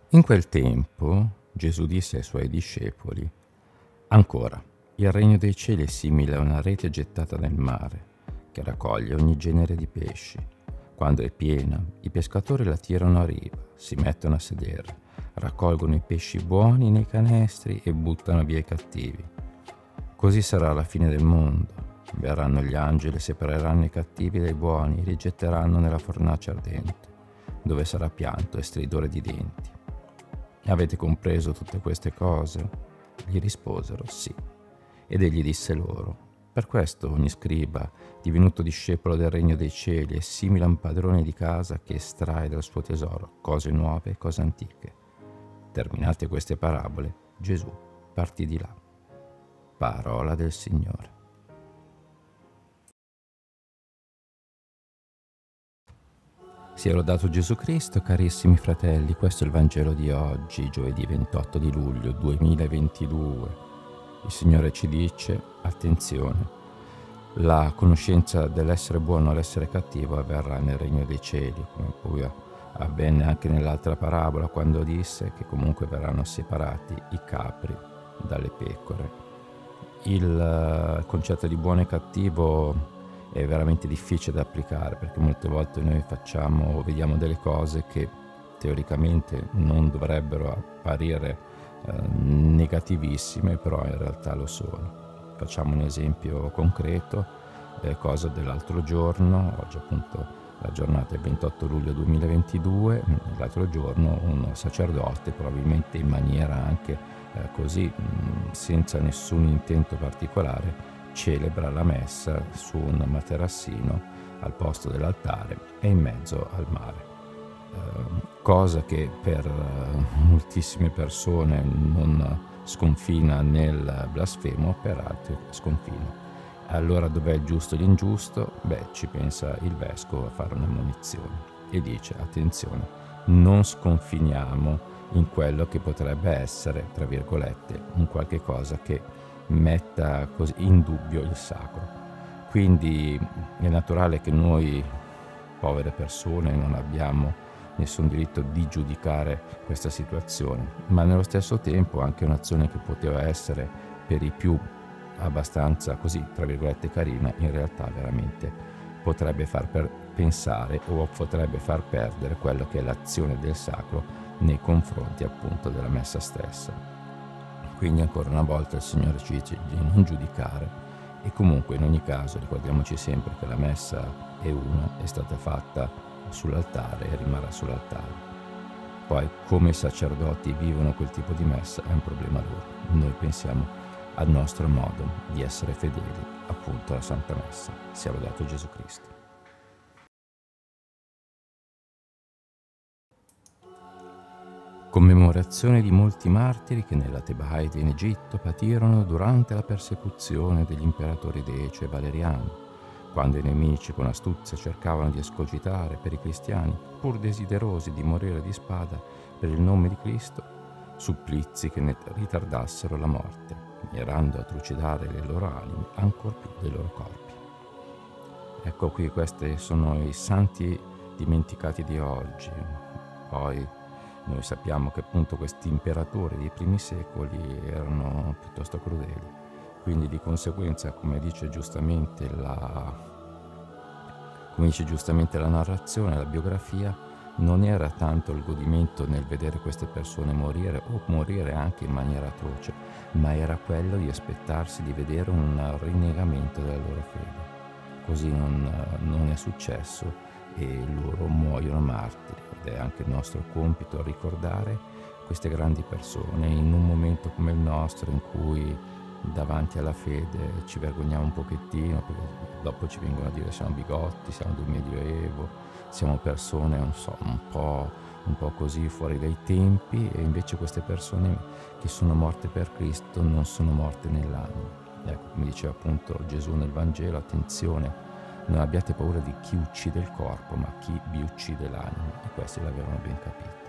In quel tempo Gesù disse ai suoi discepoli: «Ancora, il regno dei cieli è simile a una rete gettata nel mare, che raccoglie ogni genere di pesci. Quando è piena, i pescatori la tirano a riva, si mettono a sedere, raccolgono i pesci buoni nei canestri e buttano via i cattivi. Così sarà alla fine del mondo. Verranno gli angeli, separeranno i cattivi dai buoni e li getteranno nella fornace ardente, dove sarà pianto e stridore di denti. Avete compreso tutte queste cose?» Gli risposero: «Sì». Ed egli disse loro: «Per questo ogni scriba, divenuto discepolo del regno dei cieli, è simile a un padrone di casa che estrae dal suo tesoro cose nuove e cose antiche». Terminate queste parabole, Gesù partì di là. Parola del Signore. Sia lodato Gesù Cristo, carissimi fratelli. Questo è il Vangelo di oggi, giovedì 28 di luglio 2022. Il Signore ci dice: attenzione, la conoscenza dell'essere buono e l'essere cattivo avverrà nel regno dei cieli, come poi avvenne anche nell'altra parabola, quando disse che comunque verranno separati i capri dalle pecore. Il concetto di buono e cattivo è veramente difficile da applicare, perché molte volte noi vediamo delle cose che teoricamente non dovrebbero apparire negativissime, però in realtà lo sono. Facciamo un esempio concreto, cosa dell'altro giorno. Oggi appunto la giornata è 28 luglio 2022, l'altro giorno un sacerdote, probabilmente in maniera anche così, senza nessun intento particolare, celebra la messa su un materassino al posto dell'altare e in mezzo al mare, cosa che per moltissime persone non sconfina nel blasfemo, per altri sconfina. Allora dov'è il giusto e l'ingiusto? Ci pensa il vescovo a fare un'ammonizione e dice: attenzione, non sconfiniamo in quello che potrebbe essere, tra virgolette, un qualche cosa che metta così in dubbio il sacro. Quindi è naturale che noi, povere persone, non abbiamo nessun diritto di giudicare questa situazione, ma nello stesso tempo anche un'azione che poteva essere per i più abbastanza così, tra virgolette, carina, in realtà veramente potrebbe far pensare o potrebbe far perdere quello che è l'azione del sacro nei confronti appunto della messa stessa. Quindi ancora una volta il Signore ci dice di non giudicare, e comunque in ogni caso ricordiamoci sempre che la messa è una, è stata fatta sull'altare e rimarrà sull'altare. Poi come i sacerdoti vivono quel tipo di messa è un problema loro. Noi pensiamo al nostro modo di essere fedeli appunto alla Santa Messa. Sia lodato Gesù Cristo. Commemorazione di molti martiri che nella Tebaide in Egitto patirono durante la persecuzione degli imperatori Decio e Valeriano, quando i nemici con astuzia cercavano di escogitare per i cristiani, pur desiderosi di morire di spada per il nome di Cristo, supplizi che ne ritardassero la morte, mirando a trucidare le loro anime ancor più dei loro corpi. Ecco qui, questi sono i santi dimenticati di oggi. Poi noi sappiamo che appunto questi imperatori dei primi secoli erano piuttosto crudeli, quindi di conseguenza, come dice giustamente la narrazione, la biografia, non era tanto il godimento nel vedere queste persone morire o morire anche in maniera atroce, ma era quello di aspettarsi di vedere un rinnegamento della loro fede. Così non è successo e loro muoiono martiri. Ed è anche il nostro compito ricordare queste grandi persone in un momento come il nostro, in cui davanti alla fede ci vergogniamo un pochettino, perché dopo ci vengono a dire siamo bigotti, siamo del Medioevo, siamo persone un po' così fuori dai tempi, e invece queste persone che sono morte per Cristo non sono morte nell'anima. Ecco, come diceva appunto Gesù nel Vangelo: attenzione, non abbiate paura di chi uccide il corpo, ma chi vi uccide l'anima. E questi l'avevano ben capito.